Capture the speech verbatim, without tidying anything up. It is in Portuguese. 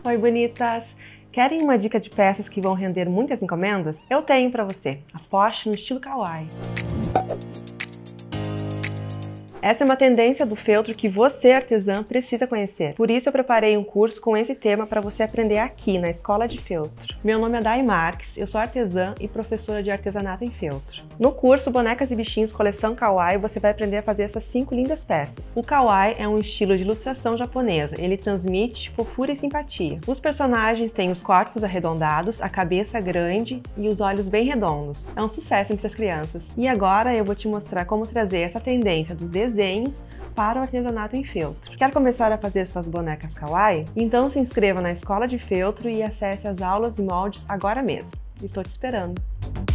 Oi, bonitas! Querem uma dica de peças que vão render muitas encomendas? Eu tenho para você. Aposte no estilo kawaii. Essa é uma tendência do feltro que você, artesã, precisa conhecer. Por isso eu preparei um curso com esse tema para você aprender aqui na Escola de Feltro. Meu nome é Day Marques, eu sou artesã e professora de artesanato em feltro. No curso Bonecas e Bichinhos Coleção Kawaii, você vai aprender a fazer essas cinco lindas peças. O kawaii é um estilo de ilustração japonesa, ele transmite fofura e simpatia. Os personagens têm os corpos arredondados, a cabeça grande e os olhos bem redondos. É um sucesso entre as crianças. E agora eu vou te mostrar como trazer essa tendência dos desenhos desenhos para o artesanato em feltro. Quer começar a fazer suas bonecas kawaii? Então se inscreva na Escola de Feltro e acesse as aulas e moldes agora mesmo. Estou te esperando!